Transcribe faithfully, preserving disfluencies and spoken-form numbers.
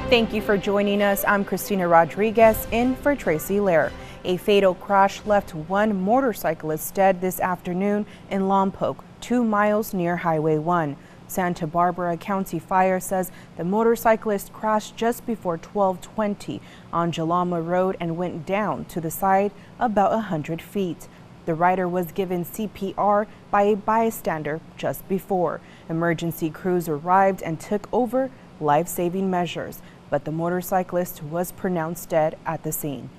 Thank you for joining us. I'm Christina Rodriguez in for Tracy Lair. A fatal crash left one motorcyclist dead this afternoon in Lompoc, two miles near Highway one. Santa Barbara County Fire says the motorcyclist crashed just before twelve twenty on Jalama Road and went down to the side about one hundred feet. The rider was given C P R by a bystander just before. Emergency crews arrived and took over life-saving measures, but the motorcyclist was pronounced dead at the scene.